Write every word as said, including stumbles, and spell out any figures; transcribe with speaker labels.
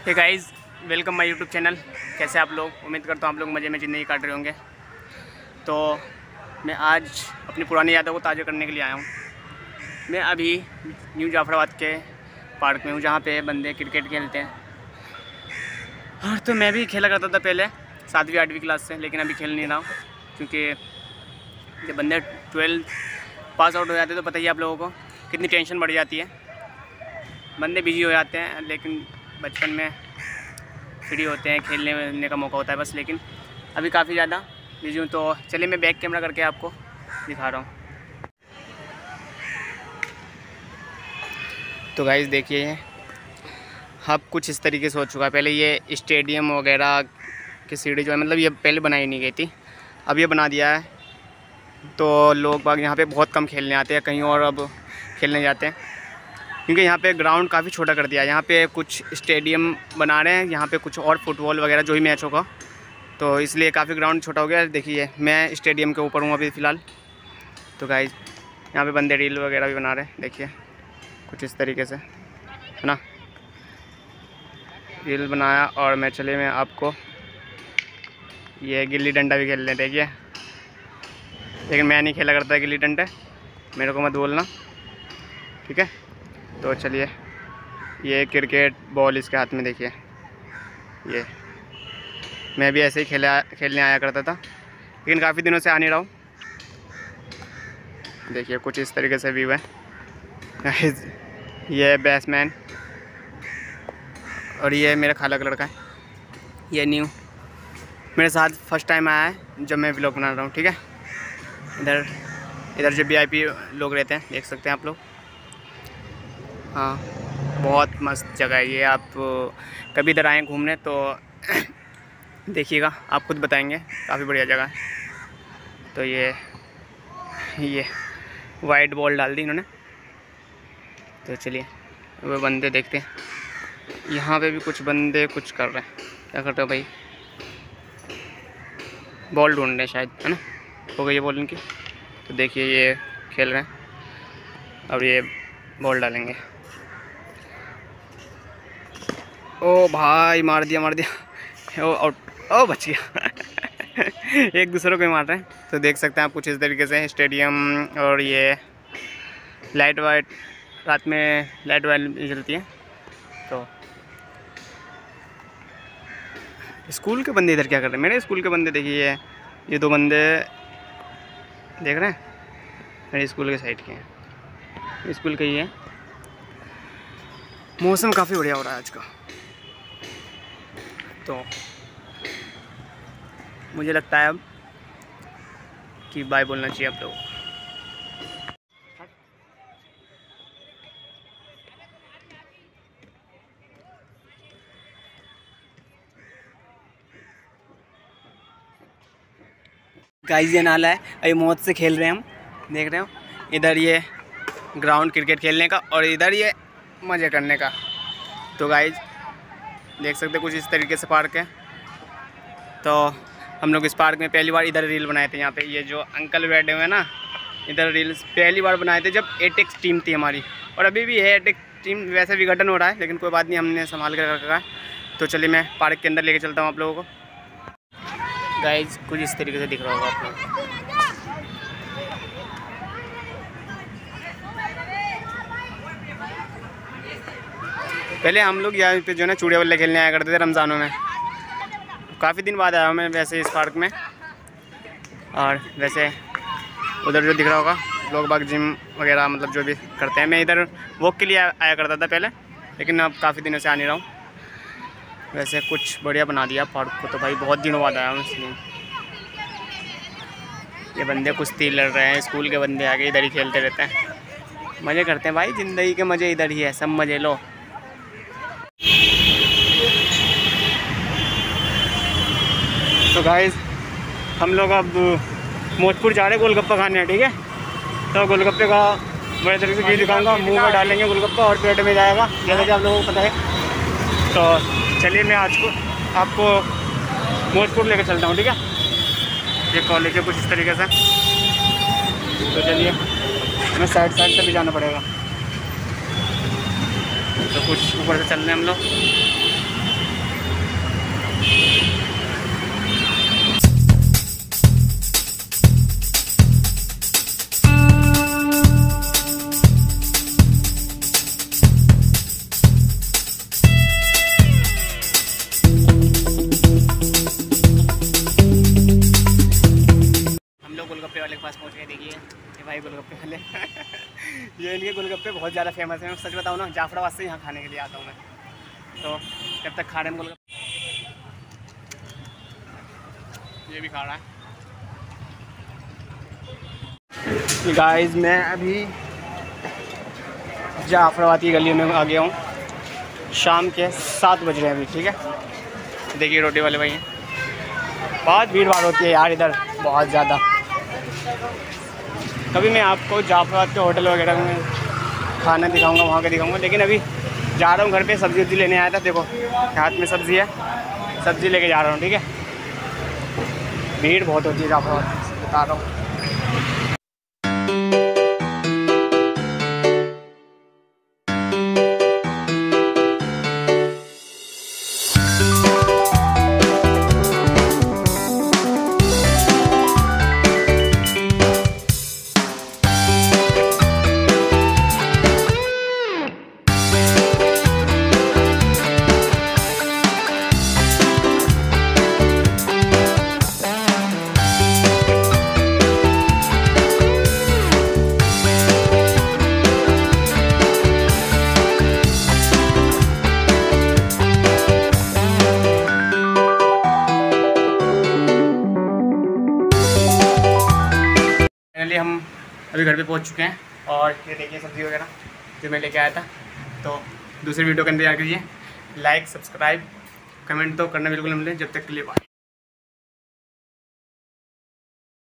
Speaker 1: Hey guys, welcome my YouTube channel. कैसे आप लोग? उम्मीद करता हूँ आप लोग मज़े में ज़िंदगी काट रहे होंगे। तो मैं आज अपनी पुरानी यादों को ताज़ा करने के लिए आया हूँ। मैं अभी न्यू जाफराबाद के पार्क में हूँ, जहाँ पे बंदे क्रिकेट खेलते हैं। हाँ, तो मैं भी खेला करता था पहले सातवीं आठवीं क्लास से, लेकिन अभी खेल नहीं रहा हूँ क्योंकि जब बंदे ट्वेल्थ पास आउट हो जाते हैं तो पता ही आप लोगों को कितनी टेंशन बढ़ जाती है। बंदे बिजी हो जाते हैं, लेकिन बचपन में फ्री होते हैं, खेलने वेलने का मौका होता है बस। लेकिन अभी काफ़ी ज़्यादा बिजी हूँ, तो चलिए मैं बैक कैमरा करके आपको दिखा रहा हूँ। तो गाइस देखिए, ये अब कुछ इस तरीके से हो चुका है। पहले ये स्टेडियम वगैरह की सीढ़ी जो है, मतलब ये पहले बनाई नहीं गई थी, अब ये बना दिया है। तो लोग बाग यहाँ पे बहुत कम खेलने आते हैं, कहीं और अब खेलने जाते हैं क्योंकि यहाँ पे ग्राउंड काफ़ी छोटा कर दिया है। यहाँ पे कुछ स्टेडियम बना रहे हैं, यहाँ पे कुछ और फुटबॉल वगैरह जो ही मैच होगा, तो इसलिए काफ़ी ग्राउंड छोटा हो गया। देखिए मैं स्टेडियम के ऊपर हूँ अभी फ़िलहाल। तो गाइस यहाँ पे बंदे रील वगैरह भी बना रहे हैं, देखिए कुछ इस तरीके से, है ना। रील बनाया और मैं चले मैं आपको ये गिल्ली डंडा भी खेल लें, देखिए। लेकिन मैं नहीं खेला करता गिल्ली डंडे, मेरे को मत बोलना, ठीक है। तो चलिए, ये क्रिकेट बॉल इसके हाथ में, देखिए। ये मैं भी ऐसे ही खेला खेलने आया करता था, लेकिन काफ़ी दिनों से आ नहीं रहा हूँ। देखिए कुछ इस तरीके से व्यू है। ये बैट्समैन और ये मेरा खाला का लड़का है। ये न्यू मेरे साथ फर्स्ट टाइम आया है जब मैं व्लॉग बना रहा हूँ, ठीक है। इधर इधर जो वी आई पी लोग रहते हैं, देख सकते हैं आप लोग। हाँ, बहुत मस्त जगह है ये। आप कभी इधर आएँ घूमने तो देखिएगा, आप खुद बताएंगे, काफ़ी बढ़िया जगह है। तो ये ये वाइट बॉल डाल दी इन्होंने। तो चलिए वो बंदे देखते हैं, यहाँ पे भी कुछ बंदे कुछ कर रहे हैं। क्या करते हो भाई? बॉल ढूंढ रहे हैं शायद, है ना। हो गई ये बॉल इनकी। तो देखिए ये खेल रहे हैं, अब ये बॉल डालेंगे। ओ भाई, मार दिया मार दिया, ओ आउट, ओ बच गया। एक दूसरे को ही मार रहे हैं। तो देख सकते हैं आप कुछ इस तरीके से स्टेडियम। और ये लाइट वाइट, रात में लाइट वाइट जलती है। तो स्कूल के बंदे इधर क्या कर रहे हैं? मेरे स्कूल के बंदे देखिए, ये ये दो बंदे देख रहे हैं, मेरे स्कूल के साइड के हैं, स्कूल के ही है। मौसम काफ़ी बढ़िया हो रहा है आज का। तो मुझे लगता है अब कि बाय बोलना चाहिए आप लोगों को। गाइस ये नाला है, अभी मौत से खेल रहे हैं हम, देख रहे हो। इधर ये ग्राउंड क्रिकेट खेलने का और इधर ये मज़े करने का। तो गाइस देख सकते कुछ इस तरीके से पार्क है। तो हम लोग इस पार्क में पहली बार इधर रील बनाए थे। यहाँ पे ये जो अंकल बैठे हुए हैं ना, इधर रील्स पहली बार बनाए थे जब एटेक्स टीम थी हमारी, और अभी भी है एटेक्स टीम। वैसे विघटन हो रहा है, लेकिन कोई बात नहीं, हमने संभाल कर रखा है। तो चलिए मैं पार्क के अंदर लेके चलता हूँ आप लोगों को। गाइस कुछ इस तरीके से दिख रहा होगा आप लोग। पहले हम लोग यहाँ पे जो है ना चूड़िया बल्ले खेलने आया करते थे रमज़ानों में। काफ़ी दिन बाद आया हूँ मैं वैसे इस पार्क में। और वैसे उधर जो दिख रहा होगा लोग बाग जिम वगैरह मतलब जो भी करते हैं, मैं इधर वॉक के लिए आया करता था पहले, लेकिन अब काफ़ी दिनों से आ नहीं रहा हूँ। वैसे कुछ बढ़िया बना दिया पार्क को, तो भाई बहुत दिनों बाद आया हूँ इसलिए। ये बंदे कुश्ती लड़ रहे हैं, स्कूल के बंदे आके इधर ही खेलते रहते हैं, मज़े करते हैं भाई। ज़िंदगी के मज़े इधर ही है, सब मज़े लो। तो गाइस हम लोग अब मोजपुर जा रहे हैं गोलगप्पा खाने, ठीक है। तो गोलगप्पे का बड़े तरीके से घी दिखाऊंगा, मुंह में डालेंगे गोलगप्पा और पेट में जाएगा, जैसा कि आप लोगों को पता है। तो चलिए मैं आज को आपको मोजपुर लेकर चलता हूँ, ठीक है। ये कॉलेज है कुछ इस तरीके से। तो चलिए हमें साइड साइड से भी जाना पड़ेगा। तो कुछ ऊपर से चल रहे हैं हम लोग। गोलगप्पे वाले के पास पहुंच गए। देखिए ये भाई गोलगप्पे वाले ये इनके गोलगप्पे बहुत ज़्यादा फेमस है। मैं सच बताऊँ ना, जाफराबाद से यहाँ खाने के लिए आता हूँ मैं। तो जब तक खा रहे हैं गोलगप्पे, ये भी खा रहा है। गाइस मैं अभी जाफराबाद की गली में आ गया हूँ। शाम के सात बज रहे हैं अभी। ठीक है, देखिए रोटी वाले भाई हैं। बहुत भीड़ भाड़ होती है यार इधर, बहुत ज़्यादा। कभी मैं आपको जाफराबाद के होटल वगैरह में खाना दिखाऊंगा, वहाँ का दिखाऊंगा। लेकिन अभी जा रहा हूँ घर पे, सब्ज़ी वब्ज़ी लेने आया था। देखो हाथ में सब्ज़ी है, सब्ज़ी लेके जा रहा हूँ। ठीक है, भीड़ बहुत होती है जाफराबाद, बता रहा हूँ। फाइनली हम अभी घर पे पहुंच चुके हैं। और ये देखिए सब्ज़ी वगैरह जो मैं लेके आया था। तो दूसरी वीडियो का इंतजार कीजिए। लाइक, सब्सक्राइब, कमेंट तो करना बिल्कुल न भूलें। जब तक के लिए बाय।